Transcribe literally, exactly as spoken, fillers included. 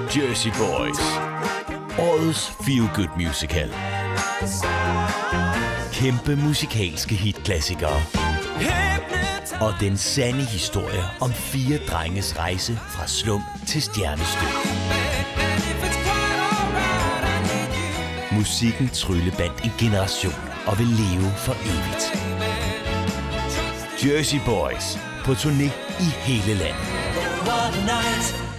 Jersey Boys. Årets feel-good musical. Kæmpe musikalske hitklassikere. Og den sande historie om fire drenges rejse fra slum til stjernestøv. Musikken tryllebandt en generation og vil leve for evigt. Jersey Boys på turné i hele landet.